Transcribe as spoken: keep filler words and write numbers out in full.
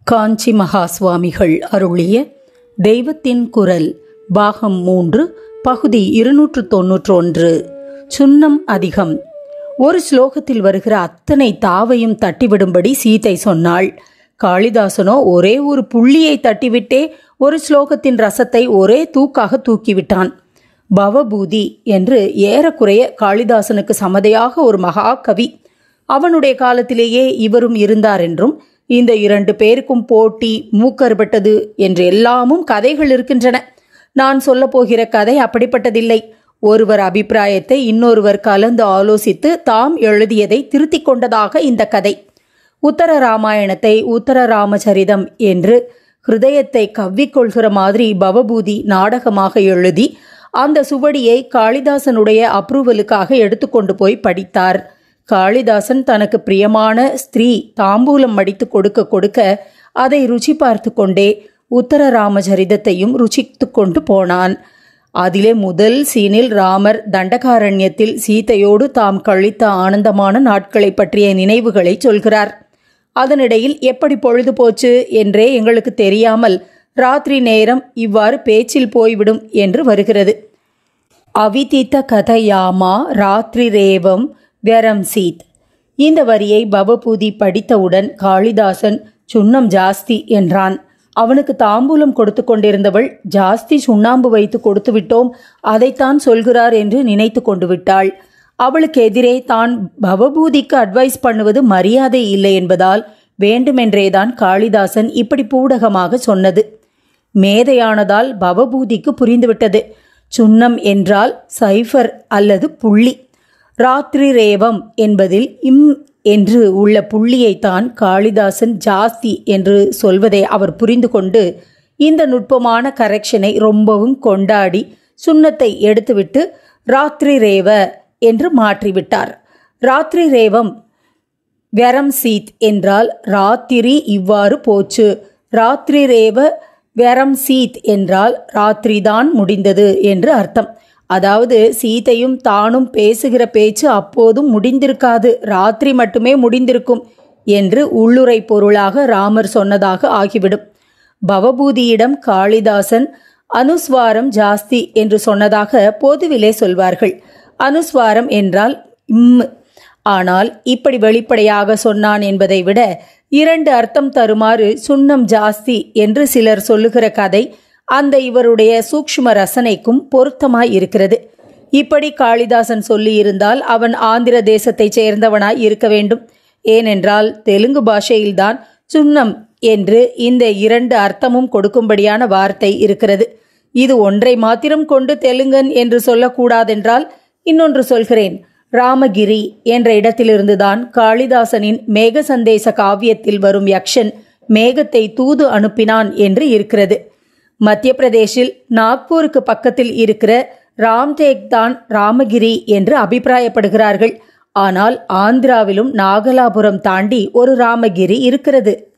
காஞ்சி மகா சுவாமிகள் அருளிய தெய்வத்தின் குரல் பாகம் மூன்று பகுதி இருநூற்று தொன்னூற்று ஒன்று. சுண்ணம் அதிகம். ஒரு ஸ்லோகத்தில் வருகிற அத்தனை தாவையும் தட்டிவிடும்படி சீதை சொன்னாள். காளிதாசனோ ஒரே ஒரு புள்ளியை தட்டிவிட்டே ஒரு ஸ்லோகத்தின் ரசத்தை ஒரே தூக்காக தூக்கிவிட்டான். பவபூதி என்று ஏறக்குறைய காளிதாசனுக்கு சமதையாக ஒரு மகாகவி. அவனுடைய காலத்திலேயே இவரும் இருந்தார் என்றும் இந்த இரண்டு பேருக்கும் போட்டி மூக்கறுபட்டது என்று எல்லாமும் கதைகள் இருக்கின்றன. நான் சொல்ல போகிற கதை அப்படிப்பட்டதில்லை. ஒருவர் அபிப்பிராயத்தை இன்னொருவர் கலந்து ஆலோசித்து தாம் எழுதியதை திருத்திக் கொண்டதாக இந்த கதை. உத்தர ராமாயணத்தை உத்தர ராமச்சரிதம் என்று ஹிருதயத்தை கவ்விக்கொள்கிற மாதிரி பவபூதி நாடகமாக எழுதி அந்த சுவடியை காளிதாசனுடைய அப்ரூவலுக்காக எடுத்துக்கொண்டு போய் படித்தார். காளிதாசன் தனக்கு பிரியமான ஸ்திரீ தாம்பூலம் மடித்து கொடுக்க கொடுக்க அதை ருச்சி பார்த்து கொண்டே உத்தர ராமச்சரிதத்தையும் ருச்சித்து கொண்டு போனான். அதிலே முதல் சீனில் ராமர் தண்டகாரண்யத்தில் சீதையோடு தாம் கழித்த ஆனந்தமான நாட்களை பற்றிய நினைவுகளை சொல்கிறார். அதனிடையில் எப்படி பொழுது போச்சு என்றே எங்களுக்கு தெரியாமல் ராத்திரி நேரம் இவ்வாறு பேச்சில் போய்விடும் என்று வருகிறது. அவிதித்த கதையாமா ராத்திரி ரேவம் வெரம்சீத். இந்த வரியை பவபூதி படித்தவுடன் காளிதாசன் சுண்ணம் ஜாஸ்தி என்றான். அவனுக்கு தாம்பூலம் கொடுத்து கொண்டிருந்தவள் ஜாஸ்தி சுண்ணாம்பு வைத்து கொடுத்து விட்டோம், அதைத்தான் சொல்கிறார் என்று நினைத்து கொண்டு விட்டாள். அவளுக்கு எதிரே தான் பவபூதிக்கு அட்வைஸ் பண்ணுவது மரியாதை இல்லை என்பதால் வேண்டுமென்றேதான் காளிதாசன் இப்படி பூடகமாக சொன்னது. மேதையானதால் பவபூதிக்கு புரிந்துவிட்டது. சுண்ணம் என்றால் சைஃபர் அல்லது புள்ளி. ராத்திரி ரேவம் என்பதில் இம் என்று உள்ள புள்ளியைத்தான் காளிதாசன் ஜாஸ்தி என்று சொல்வதை அவர் புரிந்து கொண்டு இந்த நுட்பமான கரெக்ஷனை ரொம்பவும் கொண்டாடி சுண்ணத்தை எடுத்துவிட்டு ராத்திரி ரேவ என்று மாற்றிவிட்டார். ராத்திரி ரேவம் வெரம்சீத் என்றால் ராத்திரி இவ்வாறு போச்சு. ராத்திரி ரேவ வெரம்சீத் என்றால் ராத்திரிதான் முடிந்தது என்று அர்த்தம். அதாவது சீதையும் தானும் பேசுகிற பேச்சு அப்போதும் முடிந்திருக்காது, ராத்திரி மட்டுமே முடிந்திருக்கும் என்று உள்ளுரை பொருளாக ராமர் சொன்னதாக ஆகிவிடும். பவபூதியிடம் காளிதாசன் அனுஸ்வாரம் ஜாஸ்தி என்று சொன்னதாக பொதுவிலே சொல்வார்கள். அனுஸ்வாரம் என்றால் இம். ஆனால் இப்படி வெளிப்படையாக சொன்னான் என்பதை விட இரண்டு அர்த்தம் தருமாறு சுண்ணம் ஜாஸ்தி என்று சிலர் சொல்லுகிற கதை அந்த இவருடைய சூக்ஷ்ம ரசனைக்கும் பொருத்தமாய் இருக்கிறது. இப்படி காளிதாசன் சொல்லியிருந்தால் அவன் ஆந்திர தேசத்தைச் சேர்ந்தவனாய் இருக்க வேண்டும். ஏனென்றால் தெலுங்கு பாஷையில்தான் சுண்ணம் என்று இந்த இரண்டு அர்த்தமும் கொடுக்கும்படியான வார்த்தை இருக்கிறது. இது ஒன்றை மாத்திரம் கொண்டு தெலுங்கன் என்று சொல்லக்கூடாதென்றால் இன்னொன்று சொல்கிறேன். ராமகிரி என்ற இடத்திலிருந்துதான் காளிதாசனின் மேக சந்தேச காவியத்தில் வரும் யக்ஷன் மேகத்தை தூது அனுப்பினான் என்று இருக்கிறது. மத்திய பிரதேசில் நாக்பூருக்கு பக்கத்தில் இருக்கிற ராம்டேக் தான் ராமகிரி என்று அபிப்பிராயப்படுகிறார்கள். ஆனால் ஆந்திராவிலும் நாகலாபுரம் தாண்டி ஒரு ராமகிரி இருக்கிறது.